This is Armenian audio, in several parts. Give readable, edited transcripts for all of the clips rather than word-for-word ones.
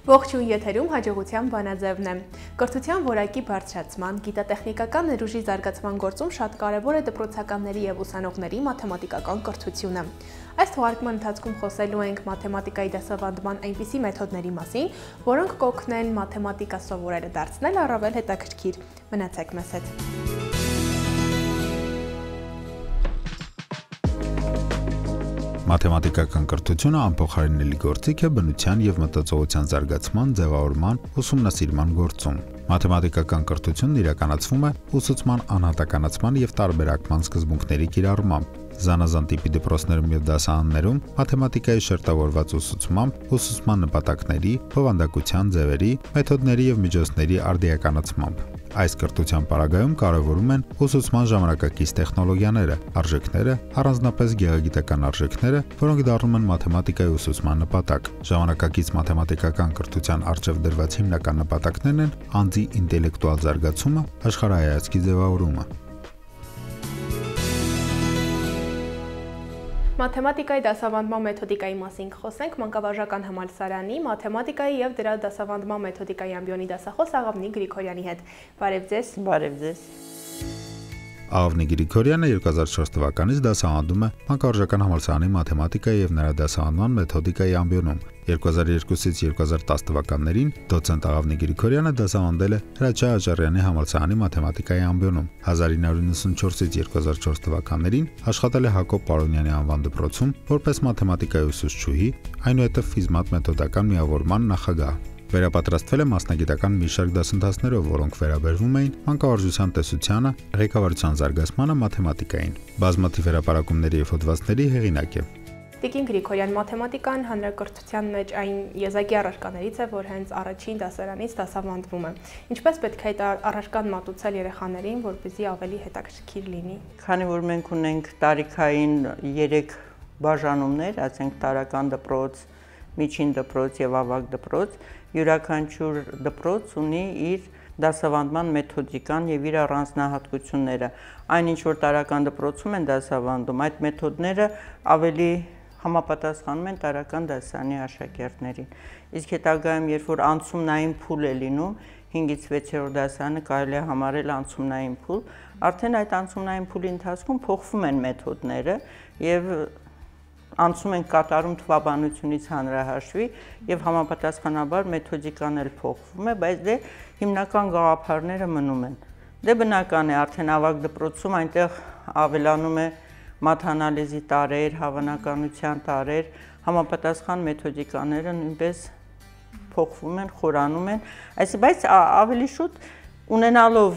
Ողջույն եթերում հաջողության բանաձևն է։ Կրթության որակի բարձրացման, գիտատեխնիկական ներուժի զարգացման գործում շատ կարևոր է դպրոցականների և ուսանողների մաթեմատիկական կրթությունը։ Այս թողարկման ընթացքում խոսելու ենք մաթեմատիկայի դասավանդման այնպիսի մեթոդների մասին, որոնք կօգնեն մաթեմատիկա սովորելը դարձնել առավել հետաքրքիր։ Մնացեք մեզ հետ։ Մաթեմատիկական կրթությունը անփոխարինելի գործիք է բնության և մտածողության զարգացման, ձևավորման, ուսումնասիրման գործում։ Մաթեմատիկական կրթությունն իրականացվում է ուսուցման անհատականացման և տարբերակման սկզբունքների կիրառմամբ։ Զանազան տիպի դպրոցներում և դասարաններում մաթեմատիկայի շերտավորված ուսուցմամբ, ուսուցման նպատակների, բովանդակության ձևերի, մեթոդների և միջոցների արդիականացմամբ։ Այս կրթության պարագայում կարևորում են ուսուցման ժամանակակից տեխնոլոգիաները, արժեքները, առանձնապես գեղագիտական արժեքները, որոնք դառնում են մաթեմատիկայի ուսուցման նպատակ։ Ժամանակակից մաթեմատիկական կրթության առջև դրված հիմնական նպատակներն են անձի ինտելեկտուալ զարգացումը, աշխարհայացքի ձևավորումը։ Մաթեմատիկայի դասավանդման մեթոդիկայի մասին կխոսենք մանկավարժական համալսարանի մաթեմատիկայի և դրա դասավանդման մեթոդիկայի ամբիոնի դասախոս Աղավնի Գրիգորյանի հետ։ Բարև ձեզ։ Բարև ձեզ։ Աղավնի Գրիգորյանը 2004 թվականից դասավանդում է մանկավարժական համալսարանի մաթեմատիկայի և նրա դասավանդման մեթոդիկայի ամբիոնում։ 2002-ից 2010 թվականներին դոցենտ Աղավնի Գրիգորյանը դասավանդել է Հրաչյա Աճարյանի համալսարանի մաթեմատիկայի ամբիոնում։ 1994-ից 2004 թվականներին աշխատել է Հակոբ Պարոնյանի անվան դպրոցում որպես մաթեմատիկայի ուսուցչուհի, այնուհետև ֆիզմատ մեթոդական միավորման նախագահ։ Վերապատրաստվել է մասնագիտական մի շարք դասընթացներով, որոնք վերաբերվում էին մանկավարժության տեսությանը, ղեկավարության զարգացմանը, մաթեմատիկային։ Բազմաթիվ հրապարակումների և հոդվածների հեղինակ է։ Տիկին Գրիգորյան, մաթեմատիկան հանրակրթության մեջ այն եզակի առարկաներից է, որ հենց առաջին դասարանից դասավանդվում է։ Ինչպես պետք է այդ առարկան մատուցել երեխաներին, որպեսզի ավելի հետաքրքիր լինի։ Քանի որ մենք ունենք տարիքային 3 բաժանումներ, ասենք տարրական դպրոց, միջին դպրոց եւ ավագ դպրոց, յուրաքանչյուր դպրոց ունի իր դասավանդման մեթոդիկան եւ իր առանձնահատկությունները։ Այնինչ որ տարրական դպրոցում են դասավանդում, այդ մեթոդները ավելի համապատասխանում են տարրական դասարանի աշակերտներին։ Իսկ հետագայում, երբ որ անցումնային փուլ է լինում, 5-ից 6-րդ դասարանը կարելի է համարել անցումնային փուլ, արդեն այդ անցումնային փուլի ընթացքում փոխվում են մեթոդները եւ անցում են կատարում թվաբանությունից հանրահաշվի եւ համապատասխանաբար մեթոդիկան էլ փոխվում է, բայց դե հիմնական գաղափարները մնում են։ Դե բնական է, արդեն ավագ դպրոցում այնտեղ ավելանում է մաթանալիզի տարեր, հավանականության տարեր, համապատասխան մեթոդիկաները նույնպես փոխվում են, խորանում են, բայց ավելի շուտ ունենալով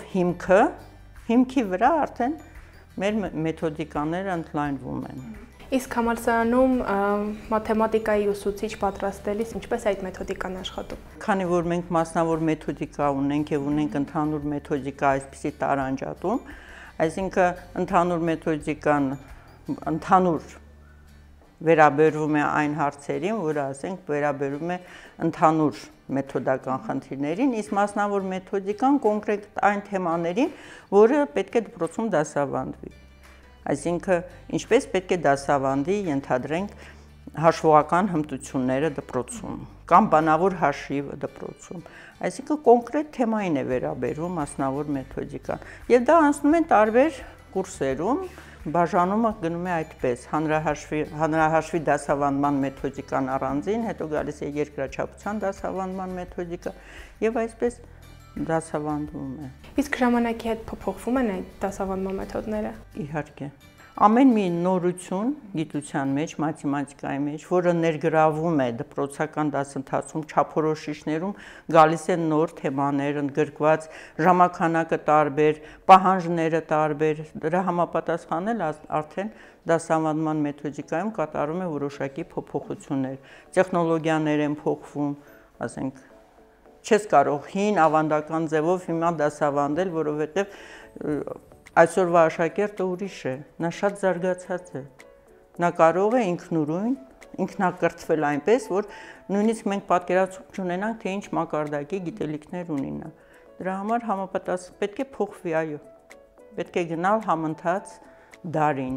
հիմքի վրա արդեն մեր մեթոդիկաները ընդլայնվում են։ Իսկ համալսարանում մաթեմատիկայի ուսուցիչ պատրաստելիս ինչպես այդ մեթոդիկան աշխատում։ Քանի որ մենք մասնավոր մեթոդիկա ունենք եւ ունենք ընդհանուր մեթոդիկա այսպիսի տարանջատում, այսինքն ընդհանուր մեթոդիկան ընդհանուր վերաբերվում է այն հարցերին, որը ասենք վերաբերում է ընդհանուր մեթոդական խնդիրներին, իսկ մասնավոր մեթոդիկան կոնկրետ այն թեմաներին, որը պետք է դպրոցում դասավանդվի։ Այսինքն ինչպես պետք է դասավանդի, ենթադրենք, հաշվողական հմտությունները դպրոցում կամ բանավոր հաշիվը դպրոցում։ Այսինքն կոնկրետ թեմային է վերաբերվում մասնավոր մեթոդիկան։ Եվ դա անցնում են տարբեր կուրսերում, բաժանումը գնում է այդպես. հանրահաշվի դասավանդման մեթոդիկան առանձին, հետո գալիս է երկրաչափության դասավանդման մեթոդիկա եւ այսպես դասավանդվում է։ Իսկ ժամանակի հետ փոփոխվում են այդ դասավանդման մեթոդները։ Իհարկե։ Ամեն մի նորություն գիտության մեջ, մաթեմատիկայի մեջ, որը ներգրավում է դպրոցական դասընթացում, չափորոշիչներում գալիս են նոր թեմաներ, ընդգրկված ժամանականակը տարբեր, պահանջները տարբեր, դրա համապատասխանել արդեն դասավանդման մեթոդիկայում կատարում է որոշակի փոփոխություններ։ Տեխնոլոգիաներ են փոխվում, ասենք, չես կարող հին ավանդական ձևով հիմա դասավանդել, որովհետև այսօրվա աշակերտը ուրիշ է, նա շատ զարգացած է, նա կարող է ինքնուրույն, ինքնակրթվել այնպես, որ նույնիսկ մենք պատկերացում չունենանք, թե ինչ մակարդակի գիտելիքներ ունի նա։ Դրա համար պետք է փոխվի, այո, պետք է գնալ համընթաց դարին,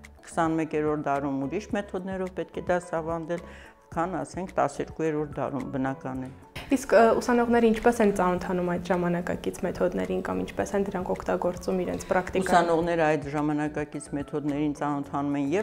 21-րդ դարում ուրիշ մեթոդներով պետք է դասավանդել, քան ասենք 12-րդ դարում բնական է։ Իսկ ուսանողները ինչպես են ծանոթանում այդ ժամանակակից մեթոդներին կամ ինչպես են դրանք օգտագործում իրենց պրակտիկայում։ Ուսանողները այդ ժամանակակից մեթոդներին ծանոթանում են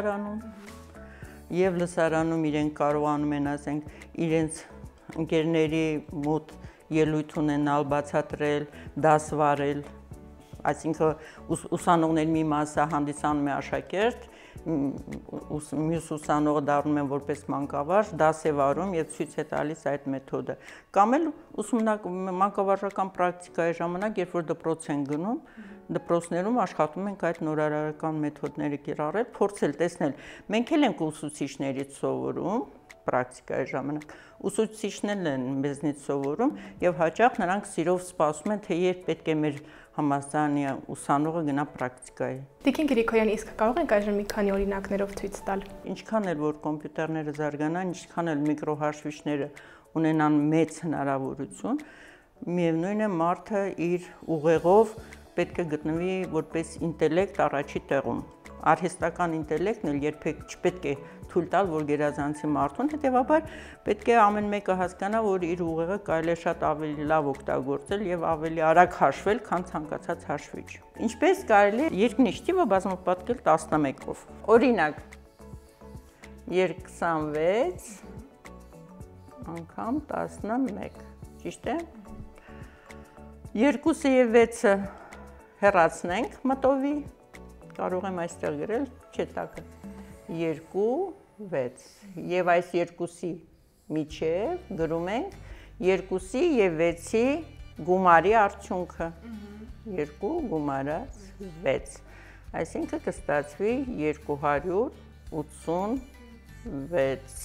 եւ լսարանում իրենք կարողանում են, ասենք, իրենց ընկերների մոտ ելույթ ունենալ, բացատրել, դաս վարել, այսինքն ուսանողների մի մասը հանդիսանում է աշակերտ, մյուս ուսանողը դառնում են որպես մանկավարժ, դաս է վարում եւ ցույց է տալիս այդ մեթոդը։ Կամ էլ մանկավարժական պրակտիկայի ժամանակ, երբ որ դպրոց են գնում, դպրոցներում աշխատում ենք այդ նորարարական մեթոդները կիրառել, փորձել տեսնել։ Մենք էլ ենք ուսուցիչներից սովորում պրակտիկայի ժամանակ։ Ուսուցիչներն են մեզնից սովորում եւ հաճախ նրանք սիրով սպասում են, թե երբ պետք է մեր համալսարանի ուսանողը գնա պրակտիկայի։ Տիկին Գրիգորյան, իսկ կարող ենք այժմ մի քանի օրինակներով ցույց տալ։ Ինչքան էլ որ կոմպյուտերները զարգանան, ինչքան էլ միկրոհաշվիչները ունենան մեծ հնարավորություն, միևնույն է մարդը իր ուղեղով պետք է գտնվի որպես ինտելեկտ առաջի տեղում։ Արհեստական ինտելեկտն էլ երբեք չպետք է թույլ տալ, որ գերազանցի մարդուն, հետևաբար պետք է ամեն մեկը հասկանա, որ իր ուղեղը կարելի է շատ ավելի լավ օգտագործել եւ ավելի արագ հաշվել, քան ցանկացած հաշվիչ։ Ինչպես կարելի է երկնիշ թիվը բազմապատկել 11-ով։ Օրինակ 26 անգամ 11, ճիշտ է։ 2-ը եւ 6-ը հեռացնենք մտովի, կարող եմ այստեղ գրել, չէ տակը, 2, 6, եւ այս 2-ի միջև գրում ենք 2-ի եւ 6-ի գումարի արդյունքը, 2 գումարած 6, այսինքն կստացվի 286։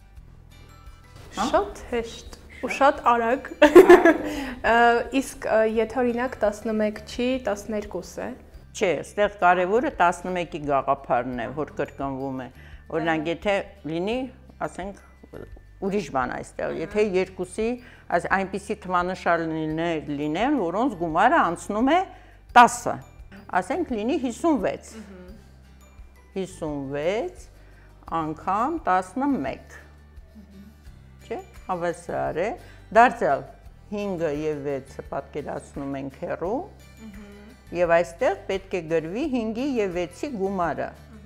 Շատ հեշտ ու շատ արագ։ Իսկ եթե օրինակ 11 չի, 12 է։ Չէ, այստեղ կարևորը 11-ի գաղափարն է, որ կրկնվում է։ Օրինակ, եթե լինի, ասենք, ուրիշ բան այստեղ, եթե 2-ի այնպիսի թվանշաններ լինեն, որոնց գումարը անցնում է 10-ը, ասենք լինի 56, 56 անգամ 11, չէ, հավասար է, դարձյալ 5-ը և 6-ը պատկերացնում ենք հեռու, եւ այստեղ պետք է գրվի 5-ի եւ 6-ի գումարը,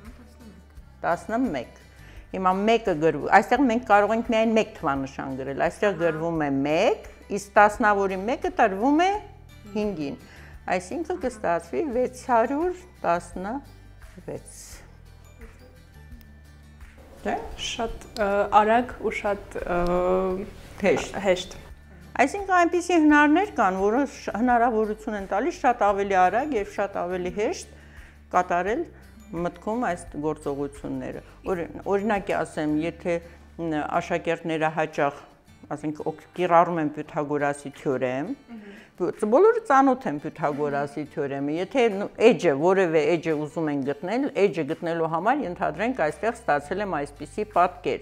11, հիմա 1-ը գրվում, այստեղ մենք կարող ենք միայն 1 թվանշան գրել, այստեղ գրվում է 1, իսկ 10-նավորի 1-ը տրվում է 5-ին, այսինքն կստացվի 616։ Շատ արագ ու շատ հեշտ։ Այսինքն այնպիսի հնարներ կան, որոնք հնարավորություն են տալիս շատ ավելի արագ եւ շատ ավելի հեշտ կատարել մտքում այս գործողությունները։ Օրինակ ասեմ, եթե աշակերտները հաճախ, ասենք, կիրառում են Պյութագորասի թեորեմ, բոլորը ծանոթ են Պյութագորասի թեորեմը, եթե էջը, որևէ էջը ուզում են գտնել, էջը գտնելու համար ենթադրենք այստեղ ստացել եմ այսպիսի պատկեր,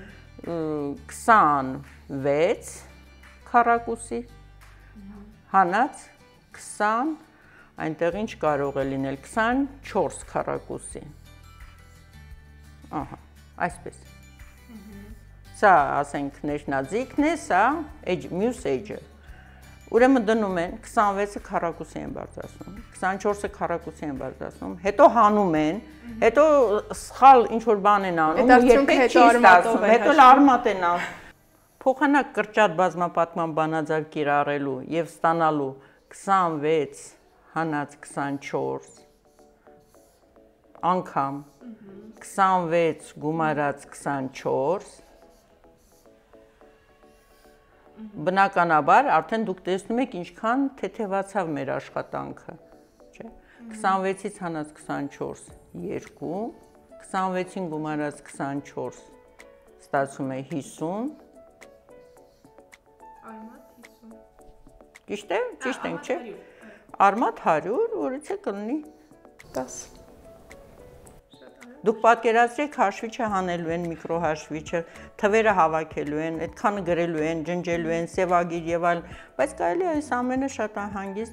26 քառակուսի, հանած 20, այնտեղ ինչ կարող է լինել, 24 քառակուսի, այսպես, սա ասենք ներնաձիգն է, սա մյուս էջը, ուրեմն դնում են 26-ը քառակուսի են բարձրացնում, 24-ը քառակուսի են բարձրացնում, հետո հանում են, հետո սխալ ինչ-որ բան են անում, երբեք չի ստացվում, հետո արմատ են անում, փոխանակ կրճատ բազմապատկման բանաձև կիրառելու եւ ստանալու 26 հանած 24 անգամ 26 գումարած 24 բնականաբար արդեն դուք տեսնում եք ինչքան թեթևացավ մեր աշխատանքը, չէ՞։ 26-ից հանած 24 2, 26-ին գումարած 24 ստացում է 50 Ճիշտ է, ճիշտ ենք, չէ։ Արմատ 100, որից է կլինի 10։ Դուք պատկերացրեք հաշվիչը հանելու են, միկրոհաշվիչը, թվերը հավաքելու են, այդքանը գրելու են, ջնջելու են, սևագիր եւ այլն, բայց կարելի է այս ամենը շատ հանգիստ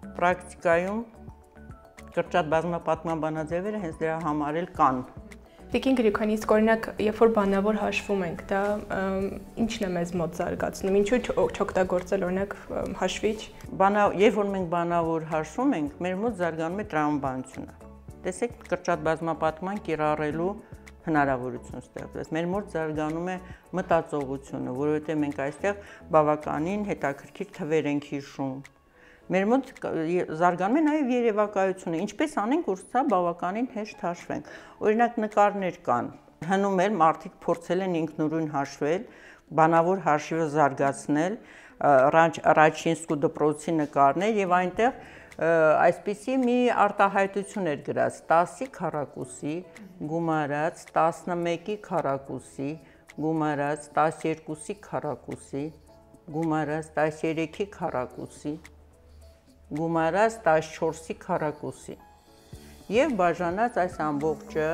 պրակտիկայում կրճատ բազմապատկման բանաձևերը հենց դրա համար էլ կան։ Տիկին Գրիգորյան, իսկ օրինակ, երբ որ բանավոր հաշվում ենք, դա ի՞նչն է մեզ մոտ զարգացնում, ինչու չօգտագործել օրինակ հաշվիչ։ Երբ որ մենք բանավոր հաշվում ենք, մեր մոտ զարգանում է տրամաբանությունը։ Տեսեք, կրճատ բազմապատկման կիրառելու հնարավորություն ստեղծվեց։ Մեր մոտ զարգանում է մտածողությունը, որովհետև մենք այստեղ բավականին հետաքրքիր թվեր ենք հիշում։ Մեր մոտ զարգանում է նաև երևակայությունը, ինչպես անենք, որ սա բավականին հեշտ հաշվենք։ Օրինակ նկարներ կան, հնում էլ մարդիկ փորձել են ինքնուրույն հաշվել, բանավոր հաշիվը զարգացնել, Ռաչինսկու դպրոցի նկարներ եւ այնտեղ այսպիսի մի արտահայտություն էր գրած 10-ի քառակուսի գումարած 11-ի քառակուսի գումարած 12-ի քառակուսի գումարած 13-ի քառակուսի գումարած 14-ի քառակուսի եւ բաժանած այս ամբողջը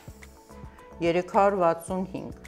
365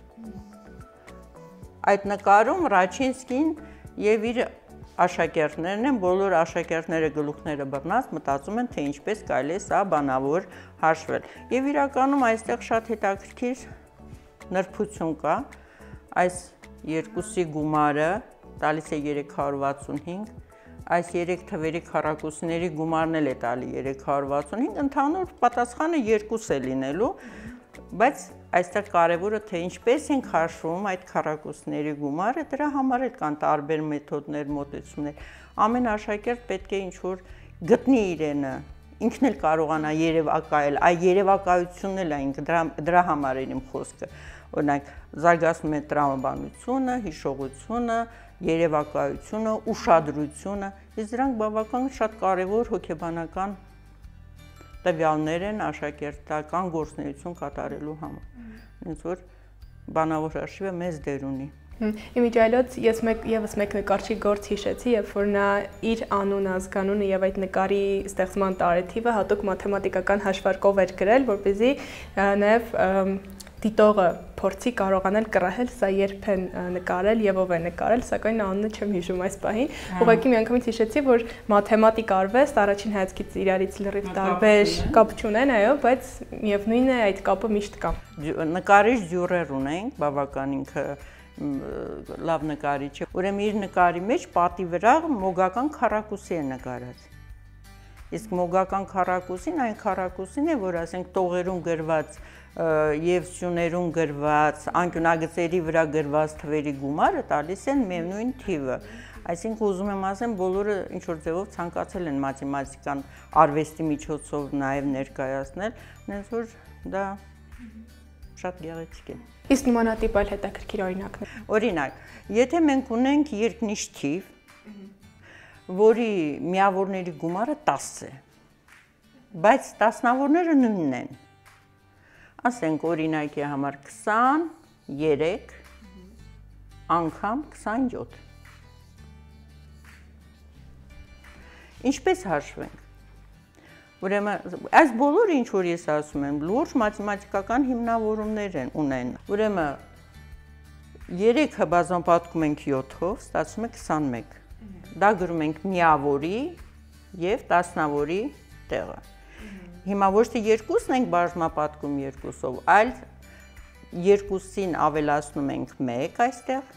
այդ նկարում Ռաչինսկին եւ իր աշակերտներն են, բոլոր աշակերտները գլուխները բռնած մտածում են, թե ինչպես կարելի է սա բանավոր հաշվել։ Եվ իրականում այստեղ շատ հետաքրքիր նրբություն կա, այս երկուսի գումարը տալիս է 365, այս 3 թվերի քառակուսիների գումարն էլ է տալի 365, ընդհանուր պատասխանը 2 է լինելու, բայց այստեղ կարևորը թե ինչպես ենք հաշվում այդ քառակուսիների գումարը, դրա համար էլ կան տարբեր մեթոդներ, մոտեցումներ։ Ամեն աշակերտ պետք է ինչ-որ գտնի իրենը, ինքն էլ կարողանա երևակայել, այ երևակայությունն էլ է, դրա համար էր իմ խոսքը։ Օրինակ, զարգացնում է տրամաբանությունը, հիշողությունը, երևակայությունը, ուշադրությունը, իսկ դրանք բավական շատ կարևոր հոգեբանական տվյալներ են աշակերտական գործունեություն կատարելու համար։ Ինձ որ բանավոր հաշիվը մեծ դեր ունի։ Իմիջիայլոց ես եւս մեկ նկարչի գործ հիշեցի, երբ որ նա իր անուն, ազգանունը եւ այդ նկարի ստեղծման տարեթիվը հատուկ մաթեմատիկական հաշվարկով էր գրել, որպեսզի նաեւ դիտողը փորձի կարողանալ կռահել սա երբ են նկարել եւ ով է նկարել, սակայն անունը չեմ հիշում այս պահին։ Ուղղակի միանգամից հիշեցի, որ մաթեմատիկ արվեստ առաջին հայացքից իրարից լրիվ տարբեր կապ չունեն, այո, բայց միևնույն է այդ կապը միշտ կա։ Նկարիչ դյուրեր ունենք, բավական ինքը լավ նկարիչ է։ Ուրեմն իր նկարի մեջ պատի վրա մոգական քառակուսի է նկարած։ Իսկ մոգական քառակուսին այն քառակուսին է, որ ասենք տողերում գրված եւ սյուներուն գրված, անկյունագծերի վրա գրված թվերի գումարը տալիս են միևնույն թիվը։ Այսինքն ուզում եմ ասեմ, բոլորը ինչ որ ձևով ցանկացել են մաթեմատիկան արվեստի միջոցով նաեւ ներկայացնել, այնց որ դա շատ գեղեցիկ է։ Իսկ նմանատիպ այլ հետաքրքիր օրինակներ։ Օրինակ, եթե մենք ունենք երկնիշ թիվ, որի միավորների գումարը 10 է, բայց տասնավորները նույնն են։ Ասենք օրինակի համար 23 անգամ 27։ Ինչպես հաշվենք։ Ուրեմն այս բոլորը ինչ որ ես ասում եմ, լուրջ մաթեմատիկական հիմնավորումներ ունեն։ Ուրեմն 3-ը բազմապատկում ենք 7-ով, ստացվում է 21։ Դա գրում ենք միավորի եւ տասնավորի տեղը։ Հիմա ոչ թե 2-ն ենք բազմապատկում 2-ով, այլ 2-ին ավելացնում ենք 1 այստեղ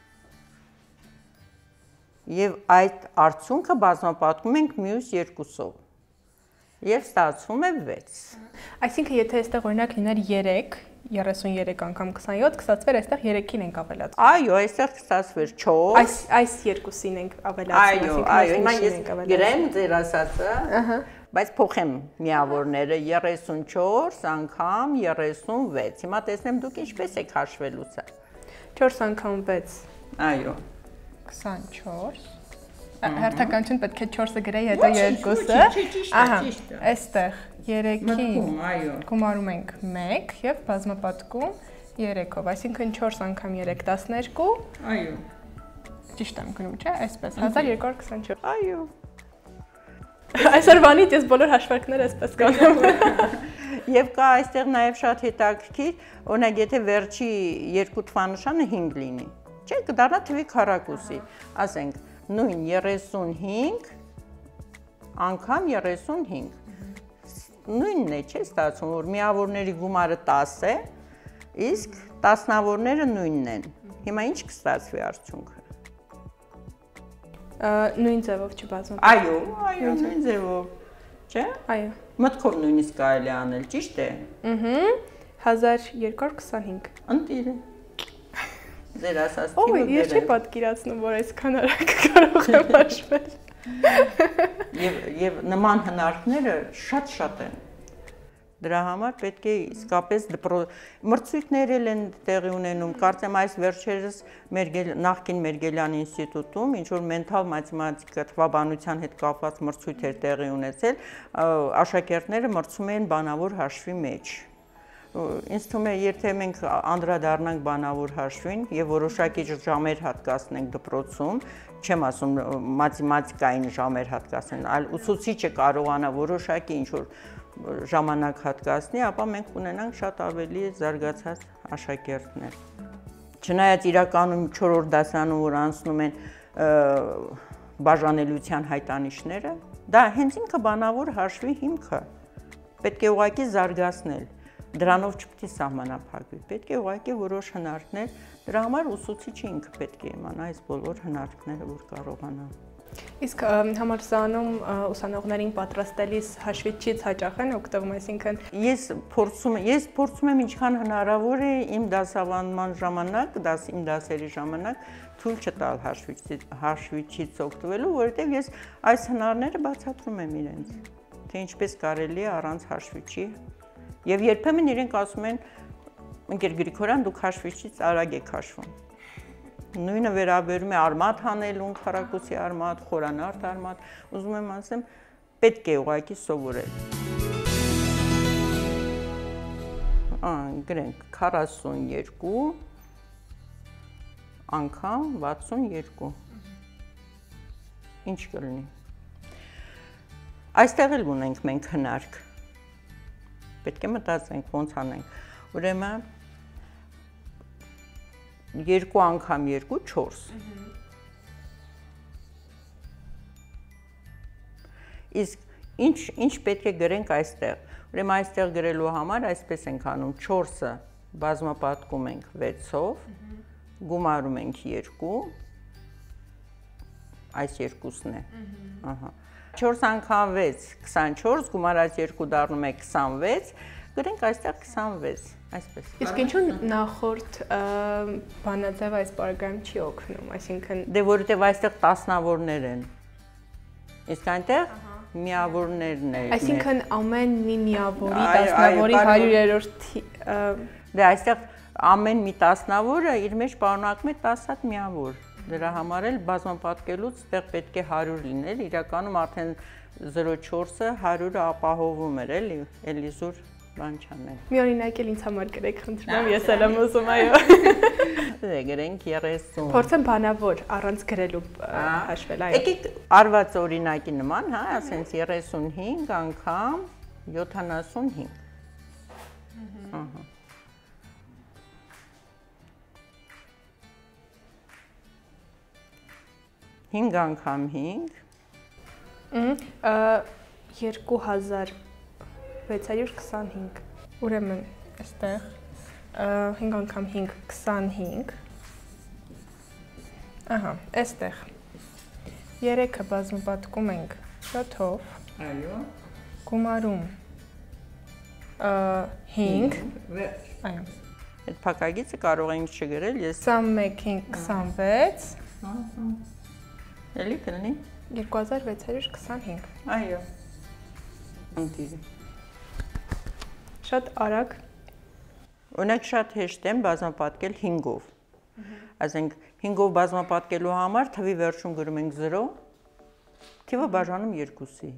եւ այդ արդյունքը բազմապատկում ենք մյուս 2-ով եւ ստացվում է 6։ Այսինքն եթե այստեղ օրինակ լիներ 3, 33 անգամ 27, կստացվեր այստեղ 3-ին ենք ավելացնում։ Այո, այստեղ կստացվեր 4։ Այս երկուսին ենք ավելացնում, այո, հիմա ես գրեմ ձեր ասածը։ Ահա։ Բայց փոխեմ միավորները 34 անգամ 36։ Հիմա տեսնեմ դուք ինչպես եք հաշվելու սա։ 4 անգամ 6։ Այո։ 24։ Հերթականություն պետք է 4-ը գրեի, հետո 2-ը։ Ահա, այստեղ 3-ի գումարում ենք 1 եւ բազմապատկում 3-ով, այսինքն 4 անգամ 3 12։ Այո։ Ճիշտ եմ գրում, չէ՞, այսպես 1224։ Այո։ Այսօրվանից ես բոլոր հաշվարկները այսպես կանեմ։ Եվ կա այստեղ նաև շատ հետաքրքիր, օրինակ եթե վերջի երկու թվանշանը 5 լինի, չէ՞, կդառնա թվի քառակուսի, ասենք նույն 35 անգամ 35։ Նույնն է, չէ՞ ստացվում, որ միավորների գումարը 10 է, Իսկ տասնավորները նույնն են։ Հիմա ինչ կստացվի արդյունքը։ Նույն ձևով չբազմապատկել։ Այո, նույն ձևով, չէ՞։ Այո։ Մտքով նույնիսկ կարելի անել, ճիշտ է։ 1225։ Ընտիր է։ Ձեր ասած թիվը բերել։ Ես չի պատկերացնում, որ այսքան արագ կարող եմ հաշվել։ Եվ նման հնարքները շատ են։ Դրա համար պետք է իսկապես մրցույթներ են տեղի ունենում, կարծեմ այս վերջերս նախկին Մերգելյան ինստիտուտում, ինչ որ մենթալ մաթեմատիկա թվաբանության հետ կապված մրցույթ էր տեղի ունեցել, աշակերտները մրցում են բանավոր հաշվի մեջ։ Ինձ թվում է, եթե մենք անդրադառնանք բանավոր հաշվին եւ որոշակի ժամեր հատկացնենք դպրոցում, չեմ ասում մաթեմատիկային ժամեր հատկացնել, այլ ուսուցիչը կարողանա որոշակի ինչ որ ժամանակ հատկացնի, ապա մենք ունենանք շատ ավելի զարգացած աշակերտներ։ Չնայած իրականում 4-րդ դասարանում որ անցնում են բաժանելիության հայտանիշները, դա հենց ինքը բանավոր հաշվի հիմքը։ Պետք է ուղղակի զարգացնել։ Դրանով չպետք է սահմանափակվի, պետք է ուղղակի որոշ հնարքներ, դրա համար ուսուցիչը ինքը պետք է իմանա այս բոլոր հնարքները, որ կարողանա։ Իսկ համալսարանում ուսանողներին պատրաստելիս հաշվիչից հաճախ են օգտվում, այսինքն ես փորձում եմ ինչքան հնարավոր է իմ դասավանդման ժամանակ, իմ դասերի ժամանակ թույլ չտալ հաշվիչից օգտվելու, որովհետև ես այս հնարները բացատրում եմ իրենց, թե ինչպես կարելի է առանց հաշվիչի։ Եվ երբեմն իրենք ասում են, ընկեր Գրիգորյան, դուք հաշվիչից արագ եք հաշվում։ Նույնը վերաբերում է արմատ հանելուն, քառակուսի արմատ, խորանարդ արմատ, ուզում եմ ասեմ, պետք է ուղղակի սովորել։ Գրենք 42 անգամ 62։ Ինչ կլինի։ Այստեղ էլ ունենք մենք հնարք։ Պետք է մտածենք, ոնց անենք։ Ուրեմն 2 անգամ 2 4։ Իսկ ինչ պետք է գրենք այստեղ։ Ուրեմն այստեղ գրելու համար այսպես ենք անում 4-ը բազմապատկում ենք 6-ով, գումարում ենք 2, այս երկուսն է։ Ահա 4 անգամ 6 24, գումարած 2 դառնում է 26, գրենք այստեղ 26, այսպես։ Իսկ ինչու նախորդ բանաձևը այս բարգայում չի օգնում, այսինքն դե որովհետև այստեղ տասնավորներ են։ Իսկ այնտեղ միավորներն են։ Այսինքն ամեն մի միավորի տասնավորի 100-րդ դե այստեղ ամեն մի տասնավորը իր մեջ պարունակում է 10 հատ միավոր։ Դրա համար էլ բազմապատկելուց ստեղ պետք է 100 լինել, իրականում արդեն 0.4-ը 100-ը ապահովում էր, էլի զուր բան չանել։ Մի օրինակ էլ ինձ համար գրեք, խնդրում եմ, ես էլ եմ ուզում, այո։ Դե գրենք 30։ Փորձեմ բանավոր առանց գրելու հաշվել, այո։ Եկեք արված օրինակի նման, հա, ասենց 35 անգամ 75։ Ահա։ 5 անգամ 5 2625 ուրեմն այստեղ 5 անգամ 5 25 ահա այստեղ 3-ը բազմապատկում ենք 7-ով այո գումարում 5 այո այդ փակագիծը կարող ենք չգրել ես 21-ին 26 Էլի կլինի 2625 Այո Ընտիրի Շատ արագ Օրինակ շատ հեշտ եմ բազմապատկել 5-ով Ասենք 5-ով բազմապատկելու համար թվի վերջում գրում ենք 0 թիվը բաժանում 2-ի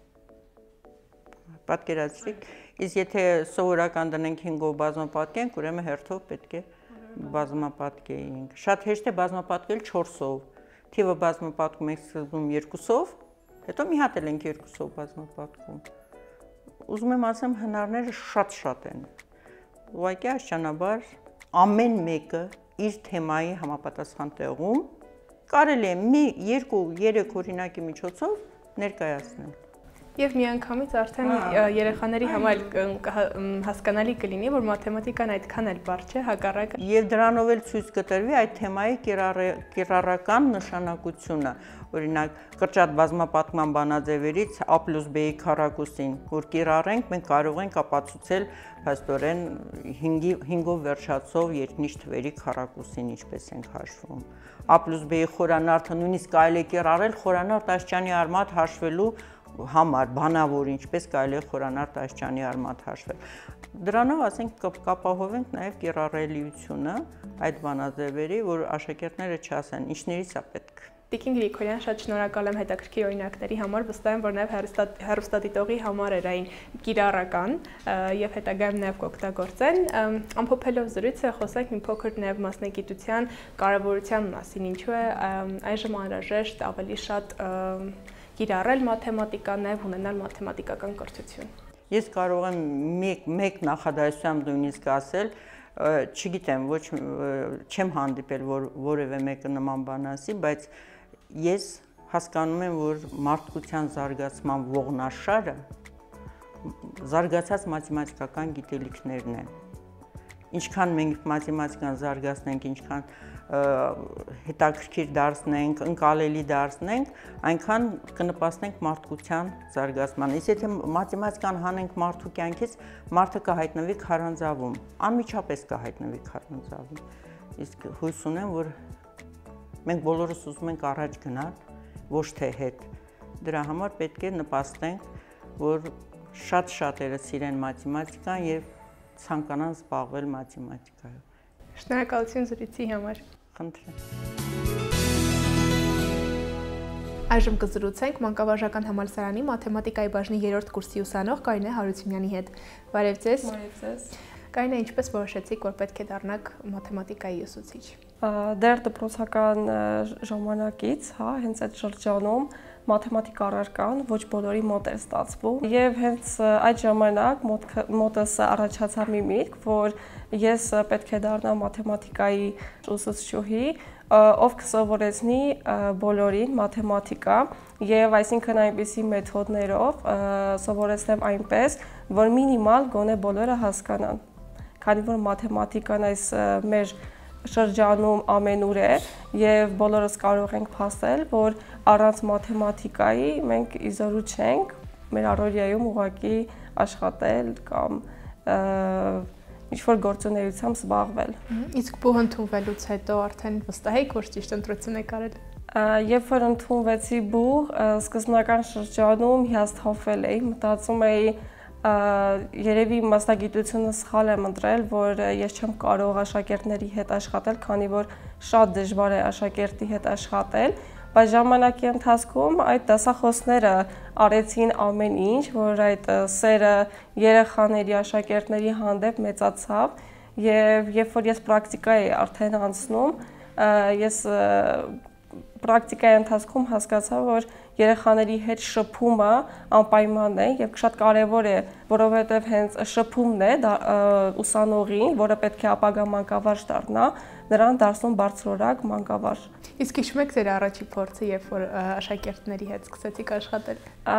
Պատկերացրեք Իսկ եթե սովորական դնենք 5-ով բազմապատկենք ուրեմն հերթով պետք է բազմապատկեինք Շատ հեշտ է բազմապատկել 4-ով Թիվը բազմապատկում ենք սկզբում 2-ով, հետո մի հատ էլ ենք 2-ով բազմապատկում։ Ուզում եմ ասեմ հնարները շատ են։ Ուղղակի աստիճանաբար ամեն մեկը իր թեմայի համապատասխան տեղում կարելի է մի 2-3 օրինակի միջոցով ներկայացնել։ Եվ միանգամից արդեն երեխաների համար հասկանալի կլինի, որ մաթեմատիկան այդքան էլ բարդ չէ, հակառակը։ Եվ դրանով էլ ցույց կտրվի այդ թեմայի կիրառական նշանակությունը։ Օրինակ, կրճատ բազմապատկման բանաձևերից A+B-ի քառակուսին, որ կիրառենք, մենք կարող ենք ապացուցել փաստորեն 5-ով վերջացող երկնիշ թվերի քառակուսին, ինչպես ենք հաշվում։ A+B-ի խորանարդը նույնիսկ կարելի է կիրառել խորանարդ աստիճանի արմատ հաշվելու համար, բանավոր, ինչպես կարելի է խորանարդ աստիճանի արմատ հաշվել։ Դրանով, ասենք, կապահովենք նաև կիրառելիությունը այդ բանաձևերի, որ աշակերտները չասեն, ինչներից է պետք։ Տիկին Գրիգորյան, շատ շնորհակալ եմ հետաքրքիր օրինակների համար, վստահ եմ, որ նաև հեռուստադիտողի համար էր այն կիրառական եւ հետագայում նաև կօգտագործեն։ Ամփոփելով զրույցը, խոսենք մի փոքր նաև մասնագիտության կարևորության մասին, ինչու է այժմ անհրաժեշտ ավելի շատ կիրառել մաթեմատիկան, նաև ունենալ մաթեմատիկական կրթություն։ Ես կարող եմ մեկ նախադասությամբ նույնիսկ ասել, չգիտեմ, չեմ հանդիպել, որ որևէ մեկը նման բան ասի, բայց ես հասկանում եմ, որ մարդկության զարգացման ողնաշարը զարգացած մաթեմատիկական գիտելիքներն են։ Ինչքան մենք մաթեմատիկան զարգացնենք, ինչքան հետաքրքիր դարձնենք, ընկալելի դարձնենք, այնքան կնպաստենք մարդկության զարգացմանը։ Իսկ եթե մաթեմատիկան հանենք մարդու կյանքից, մարդը կհայտնվի քարանձավում, անմիջապես կհայտնվի քարանձավում։ Իսկ հույս ունեմ, որ մենք բոլորս ուզում ենք առաջ գնալ, ոչ թե հետ։ Դրա համար պետք է նպաստենք, որ շատ-շատերը սիրեն մաթեմատիկան եւ ցանկանան զբաղվել մաթեմատիկայով։ Շնորհակալություն զրույցի համար։ Խնդրեմ։ Այժմ կզրուցենք Մանկավարժական համալսարանի մաթեմատիկայի բաժնի 3-րդ կուրսի ուսանող Կարինե Հարությունյանի հետ։ Բարև ձեզ։ Բարև ձեզ։ Կարինե, ինչպես որոշեցիք, որ պետք է դառնաք մաթեմատիկայի ուսուցիչ։ Դեռ դպրոցական ժամանակից, հենց այդ շրջանում մաթեմատիկա առարկան ոչ բոլորի մոտ էր ստացվում եւ հենց այդ ժամանակ մոտս առաջացավ մի միտք, որ ես պետք է դառնամ մաթեմատիկայի ուսուցչուհի, ով կսովորեցնի բոլորին մաթեմատիկա եւ այսինքն այնպիսի մեթոդներով սովորեցնեմ այնպես, որ մինիմալ գոնե բոլորը հասկանան, քանի որ մաթեմատիկան այս մեր շրջանում ամենուր է եւ բոլորս կարող ենք փաստել, որ առանց մաթեմատիկայի մենք իզորու չենք մեր առօրյայում ուղղակի աշխատել կամ ինչ-որ գործունեությամբ զբաղվել։ Իսկ բուհ ընդունվելուց հետո արդեն վստահ եք, որ ճիշտ ընտրություն եք արել։ Երբ որ ընդունվեցի բուհ, սկզբնական շրջանում հիասթափվել էի, մտածում էի երևի մասնագիտությունը սխալ եմ ընտրել, որ ես չեմ կարող աշակերտների հետ աշխատել, քանի որ շատ դժվար է աշակերտի հետ աշխատել, բայց ժամանակի ընթացքում այդ դասախոսները արեցին ամեն ինչ, որ այդ սերը երեխաների, աշակերտների հանդեպ մեծացավ եւ երբ որ ես պրակտիկա էի արդեն անցնում, ես պրակտիկայի ընթացքում հասկացա, որ երեխաների հետ շփումը անպայման է եւ շատ կարեւոր է, որովհետեւ հենց շփումն է ուսանողին, որը պետք է ապագա մանկավարժ դառնա, նրան դարձնում բարձրորակ մանկավարժ։ Իսկ հիշում եք ձեր առաջի փորձը, երբ որ աշակերտների հետ սկսեցիք աշխատել։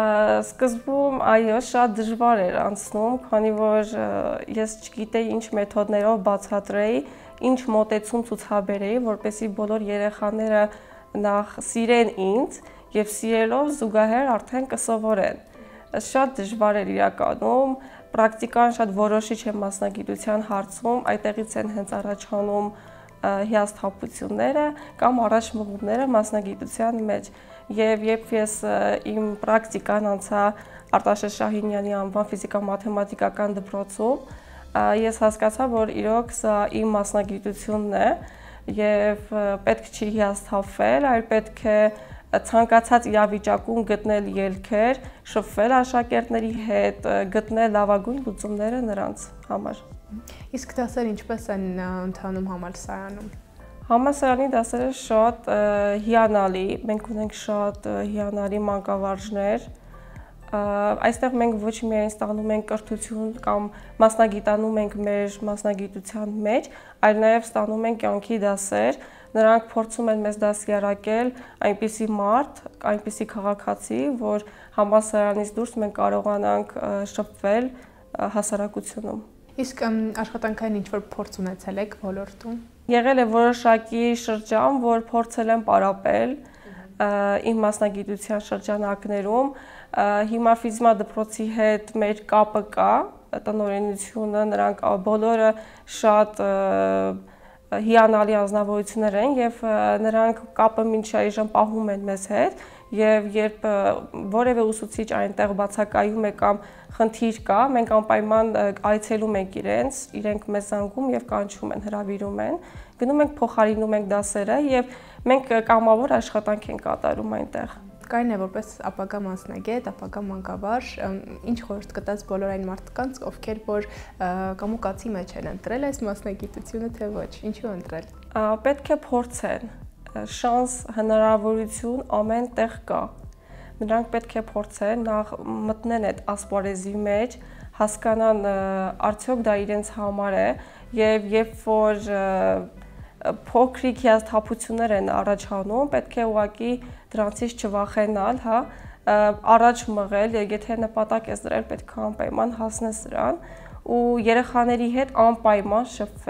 Սկզբում այո, շատ դժվար էր անցնում, քանի որ ես չգիտեի ինչ մեթոդներով բացատրեի, ինչ մոտեցում ցուցաբերեի, որպեսզի բոլոր երեխաները նախ սիրեն ինձ եւ սիրելով զուգահեռ արդեն կսովորեն։ Շատ դժվար էր իրականում, պրակտիկան շատ որոշիչ է մասնագիտության հարցում, այդտեղից են հենց առաջանում հիասթափությունները կամ առաջմղումները մասնագիտության մեջ։ Եվ երբ ես իմ պրակտիկան անցա Արտաշես Շահինյանի անվան ֆիզիկա-մաթեմատիկական դպրոցում, ես հասկացա, որ իրոք սա իմ մասնագիտությունն է եւ պետք չի հիասթափվել, այլ պետք է ցանկացած իրավիճակում գտնել ելքեր, շփվել աշակերտների հետ, գտնել լավագույն լուծումները նրանց համար։ Իսկ դասերը ինչպես են ընթանում համալսարանում։ Համալսարանի դասերը շատ հիանալի, մենք ունենք շատ հիանալի մանկավարժներ։ Այստեղ մենք ոչ միայն ստանում ենք կրթություն կամ մասնագիտանում ենք մեր մասնագիտության մեջ, այլ նաև ստանում ենք կյանքի դասեր, նրանք փորձում են մեզ դասյարակել այնպիսի մարդ, այնպիսի քաղաքացի, որ համալսարանից դուրս մենք կարողանանք շփվել հասարակությունում։ Իսկ աշխատանքային ինչ-որ փորձ ունեցել եք ոլորտում։ Եղել է որոշակի շրջան, որ փորձել եմ պարապել իմ մասնագիտության շրջանակներում, հիմա ֆիզմա դպրոցի հետ մեր կապը կա, տնօրենությունը, նրանք բոլորը շատ հիանալի անձնավորություններ են եւ նրանք կապը մինչ այժմ պահում են մեզ հետ եւ երբ որևէ ուսուցիչ այնտեղ բացակայում է կամ խնդիր կա, մենք անպայման այցելում ենք իրենք մեզ զանգում եւ կանչում են, հրավիրում են, գնում ենք փոխարինում ենք դասերը եւ մենք կամավոր աշխատանք ենք կատարում այնտեղ։ Կարին է որպես ապագա մասնագետ, ապագա մանկավարժ, ինչ խորհուրդ կտաս բոլոր այն մարդկանց, ովքեր որ կամուկացի մեջ են ընտրել այս մասնագիտությունը, թե ոչ, ինչու ընտրել։ Պետք է փորձեն, շանս, հնարավորություն ամեն տեղ կա։ Նրանք պետք է փորձեն, նախ մտնեն այդ ասպարեզի մեջ, հասկանան արդյոք դա իրենց համար է եւ երբ որ փոքրիկ հիասթափություններ են առաջանում, պետք է ուղղակի դրանցից չվախենալ, հա, առաջ մղել, եթե նպատակ ես դրել, պետք է անպայման հասնես դրան ու երեխաների հետ անպայման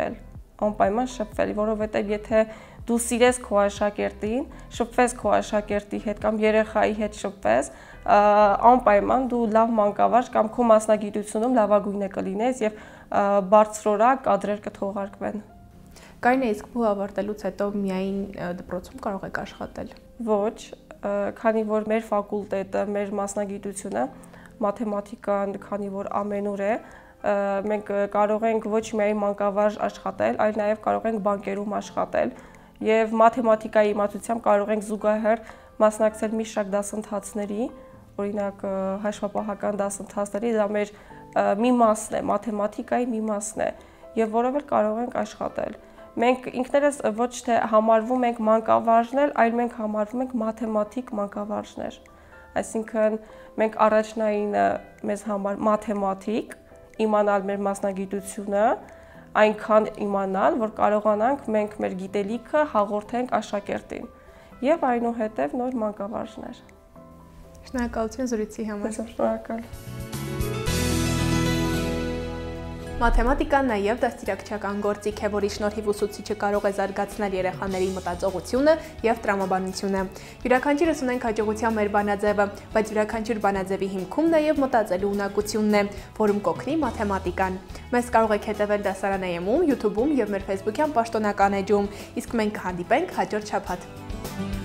շփվել, որովհետև եթե դու սիրես քո աշակերտին, շփվես քո աշակերտի հետ կամ երեխայի հետ շփվես, անպայման դու լավ մանկավարժ կամ քո մասնագիտությունում լավագույնը կլինես եւ բարձրորակ կադրեր կթողարկվեն։ Կարին է իսկ բու ավարտելուց հետո միայն դպրոցում կարող եք աշխատել։ Ոչ, քանի որ մեր ֆակուլտետը, մեր մասնագիտությունը մաթեմատիկան, քանի որ ամենուր է, մենք կարող ենք ոչ միայն մանկավարժ աշխատել, այլ նաև կարող ենք բանկերում աշխատել եւ մաթեմատիկայի իմացությամբ կարող ենք զուգահեռ մասնակցել մի շարք դասընթացների, օրինակ հաշվապահական դասընթացների, դա մեր մի մասն է, մաթեմատիկայի մի մասն է եւ որով էլ կարող ենք աշխատել։ Մենք ինքներս ոչ թե համարվում ենք մանկավարժներ, այլ մենք համարվում ենք մաթեմատիկ մանկավարժներ։ Այսինքն մենք առաջնայինը մեզ համար մաթեմատիկ, իմանալ մեր մասնագիտությունը, այնքան իմանալ, որ կարողանանք մենք մեր գիտելիքը հաղորդենք աշակերտին եւ այնուհետեւ նոր մանկավարժներ։ Շնորհակալություն զրույցի համար։ Շնորհակալ։ Մաթեմատիկան նաև դաստիարակչական գործիք է, որի շնորհիվ ուսուցիչը կարող է զարգացնել երեխաների մտածողությունը եւ տրամաբանությունը։ Յուրաքանչյուրս ունենք հաջողության մեր բանաձևը, բայց յուրաքանչյուր բանաձևի հիմքում նաև մտածելու ունակությունն է, որում կօգնի մաթեմատիկան։ Մեզ կարող եք հետևել դասարանայում, YouTube-ում եւ մեր Facebook-յան պաշտոնական էջում, իսկ մենք կհանդիպենք հաջորդ շաբաթ։